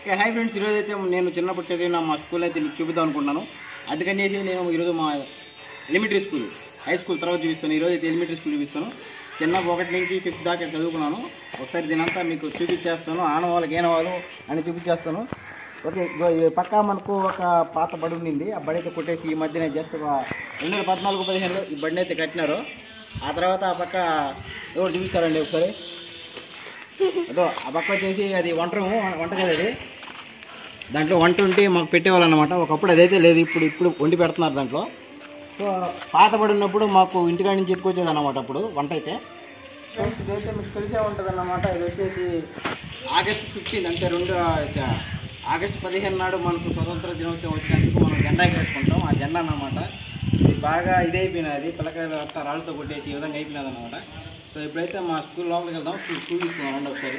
Hi friends, ఈరోజు అయితే నేను చిన్నప్పుడు చదివిన మా స్కూల్ అయితే మీకు చూపిద్దాం అనుకుంటున్నాను. అందుకని చేసి నేను ఈరోజు మా ఎలిమెంటరీ స్కూల్, హై స్కూల్ తర్వాత చూపిస్తాను. ఈరోజు అయితే ఎలిమెంటరీ స్కూల్ చూపిస్తాను. చిన్న 1 నుంచి 5th దాకా చదువుకున్నాను. ఒకసారి దీనంతా మీకు చూపించేస్తాను. ఆనవాళ్ళకి ఏనవాళ్ళు అని చూపించేస్తాను. ఓకే, పక్క మనకు ఒక పాత బడి ఉండింది. ఆ బడి అయితే కొట్టేసి ఈ మధ్యనే జస్ట్ ఒక 2014-15లో ఈ బడిని అయితే కట్టినారు. ఆ తర్వాత ఆ పక్క ఎవరు చూపిస్తారండి ఒకసారి. అదో ఆ పక్క వచ్చేసి అది వంట కదా, అది దాంట్లో వంట ఉంటే మాకు పెట్టేవాళ్ళు అనమాట. ఒకప్పుడు అదైతే లేదు, ఇప్పుడు వండి పెడుతున్నారు దాంట్లో. సో పాత పడి ఉన్నప్పుడు మాకు ఇంటికాడ నుంచి ఎత్తుకొచ్చేది అనమాట అప్పుడు వంట అయితే. ఇదైతే మీకు తెలిసే ఉంటుంది అన్నమాట. ఇది వచ్చేసి ఆగస్టు 15, అంటే ఆగస్టు 15 నాడు మనకు స్వతంత్ర దినోత్సవం వచ్చినందుకు మనం జెండా ఎగరేసుకుంటాం. ఆ జెండా అన్నమాట ఇది బాగా ఇదైపోయినది, పిల్లకాయలు అట్లా రాళ్ళతో కొట్టేసి ఈ విధంగా అయిపోయినది అనమాట. సో ఇప్పుడైతే మా స్కూల్ లోపలికి వెళ్దాం. స్కూల్ తీసుకున్నాం ఒకసారి.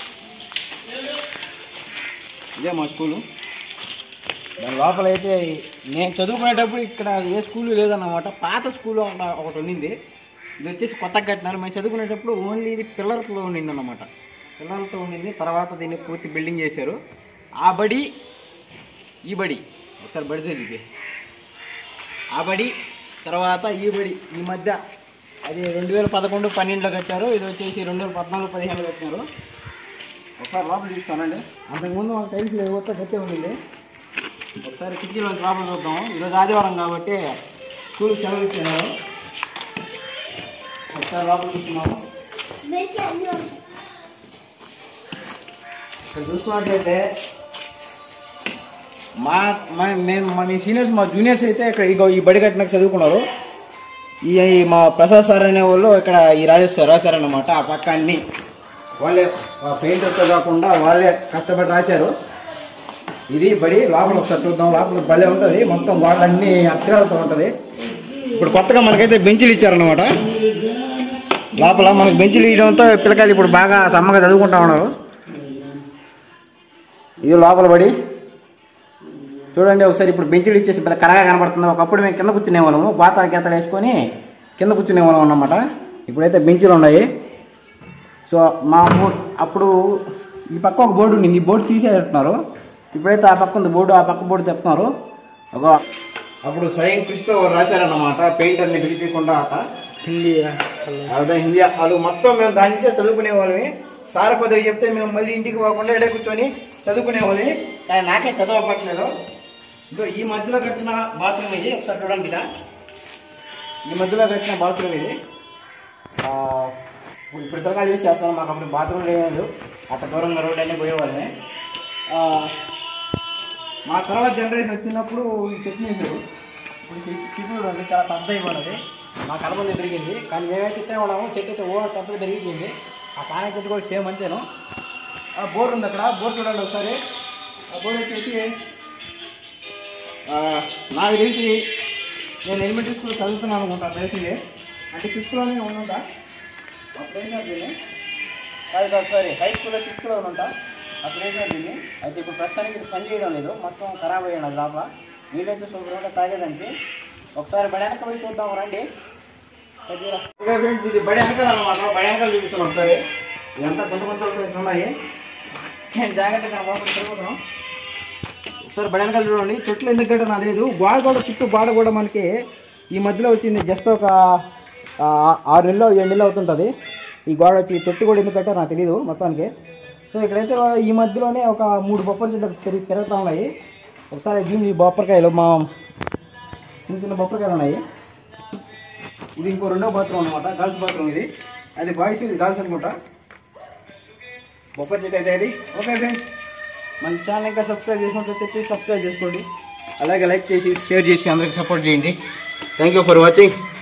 ఇదే మా స్కూలు. దాని లోపల అయితే నేను చదువుకునేటప్పుడు ఇక్కడ ఏ స్కూలు లేదన్నమాట. పాత స్కూలు ఒకటి ఉండింది. ఇది వచ్చేసి కొత్తగా కట్టినారు. మేము చదువుకునేటప్పుడు ఓన్లీ ఇది పిల్లర్తో ఉండింది అన్నమాట. పిల్లలతో ఉండింది. తర్వాత దీన్ని పూర్తి బిల్డింగ్ చేశారు. ఆ బడి ఈ బడి ఒకసారి బడి చదివి ఆ బడి తర్వాత ఈ బడి ఈ మధ్య అది 2011-12లో కట్టారు. ఇది వచ్చేసి 2014-15లో కట్టినారు. ఒకసారి లోపల చూస్తానండి. అంతకుముందు ఒక టైల్స్ లేకపోతే గట్టే ఉండింది. ఒకసారి కిటికీలో లోపల చూద్దాము. ఈరోజు ఆదివారం కాబట్టి స్కూల్ సెలవు ఇచ్చారు. ఒకసారి లోపల చూస్తున్నాము. ఇక్కడ చూసుకున్నట్లయితే మీ సీనియర్స్, మా జూనియర్స్ అయితే ఇక్కడ ఈ బడి కట్టినాక చదువుకున్నారు. మా ప్రసాద్ సార్ అనే వాళ్ళు ఇక్కడ ఈ రాశారన్నమాట. ఆ పక్క అన్ని వాళ్ళే పెయింటర్తో కాకుండా వాళ్ళే కష్టపడి రాశారు. ఇది బడి. లోపల ఒకసారి చూద్దాం. లోపల భలే ఉంటుంది. మొత్తం వాళ్ళన్నీ అక్షరాలతో ఉంటుంది. ఇప్పుడు కొత్తగా మనకైతే బెంచులు ఇచ్చారనమాట. లోపల మనకు బెంచులు ఇవ్వడంతో పిల్లకాయలు ఇప్పుడు బాగా సమ్మగా చదువుకుంటా ఉన్నారు. ఇది లోపల బడి చూడండి ఒకసారి. ఇప్పుడు బెంచులు ఇచ్చేసి పెద్ద కరగా కనబడుతుంది. ఒకప్పుడు మేము కింద కూర్చునేవాళ్ళము, బాతాలు గీతలు వేసుకొని కింద కూర్చునేవాళ్ళం అన్నమాట. ఇప్పుడైతే బెంచులు ఉన్నాయి. సో అప్పుడు ఈ పక్క ఒక బోర్డు ఉండింది. ఈ బోర్డు తీసేస్తున్నారు. ఇప్పుడైతే ఆ పక్క ఉంది బోర్డు, ఆ పక్క బోర్డు తెస్తున్నారు. అప్పుడు స్వయం కృషితో రాశారన్నమాట. పెయింటర్ని పిలిపించకుండా హిందీ వాళ్ళు మొత్తం మేము దాని నుంచే చదువుకునే వాళ్ళమి. సార్ కొద్దిగా చెప్తే మేము మళ్ళీ ఇంటికి పోకుండా ఎడే కూర్చొని చదువుకునేవాళ్ళని. కానీ నాకే చదవపట్లేదు. ఇంకో ఈ మధ్యలో కట్టిన బాత్రూమ్ ఇది. ఒకసారి చూడండి. ఇలా ఈ మధ్యలో కట్టిన బాత్రూమ్ ఇది. ఇప్పుడు త్వరగా యూజ్ చేస్తాను. మాకు అప్పుడు బాత్రూమ్ లేదు. అట్లా దూరంగా రోడ్ అన్నీ పోయేవాళ్ళని. మా తర్వాత జనరేషన్ వచ్చినప్పుడు ఈ చెట్టు వేసారు. ఇప్పుడు చెట్లు చూడండి చాలా పెద్ద ఇవ్వనది. మా కలబంద పెరిగింది. కానీ మేమైతే ఇట్టే ఉన్నాము. చెట్టు అయితే పెద్దగా పెరిగిపోయింది. ఆ కానే చెట్టు కూడా సేమ్ అంతేను. బోర్ ఉంది అక్కడ. బోర్ చూడండి ఒకసారి. ఆ బోర్ వచ్చేసి నాకు తెలిసి నేను ఎలిమెంటరీ స్కూల్ చదువుతున్నాను అనుకుంటా. తెలిసింది అంటే 5thలోనే ఉందా. అప్పుడైనా దీన్ని సారీ హై స్కూల్లో 6thలో ఉందంట. అప్పుడైనా దీన్ని అయితే ఇప్పుడు ప్రస్తుతానికి ఇది పని చేయడం లేదు. మొత్తం ఖరాబ్ అయ్యాను అది లోపల. నీళ్ళైతే సూపర్గా తాగేదానికి. ఒకసారి బడి వెనక పోయి చూద్దాం రండి. ఫ్రెండ్స్ ఇది బడి వెనకాల అనమాట. బడి వెనకాల చూపిస్తాను ఒకసారి. ఇదంతా కొంత ఉన్నాయి. నేను జాగ్రత్తగా లోపల తిరుగుతాం. ఒకసారి బడి వెనకాల చూడండి. చెట్లు ఎందుకు గట్ట నాకు తెలియదు. గోడ కూడా చుట్టూ గోడ కూడా మనకి ఈ మధ్యలో వచ్చింది. జస్ట్ ఒక 6 నెలలు 7 నెలలు అవుతుంటుంది ఈ గోడ వచ్చి. తొట్టి కూడా ఎందుకు కట్టారో నాకు తెలియదు మొత్తానికి. సో ఇక్కడైతే ఈ మధ్యలోనే ఒక 3 బొప్పర్ చెట్లు పెరుగుతూ ఉన్నాయి. ఒకసారి ఈ బొప్పరకాయలు మా చిన్న బొప్పరకాయలు ఉన్నాయి. ఇది ఇంకో 2వ బాత్రూమ్ అనమాట. గర్ల్స్ బాత్రూమ్ ఇది. అది బాయ్స్, ఇది గర్ల్స్ అనుకుంటా. బొప్పర్ చెట్టు అయితే అది. ఓకే ఫ్రెండ్స్, మన ఛానల్ ఇంకా సబ్స్క్రైబ్ చేసుకుంటే ప్లీజ్ సబ్స్క్రైబ్ చేసుకోండి. అలాగే లైక్ చేసి షేర్ చేసి అందరికి సపోర్ట్ చేయండి. Thank you for watching.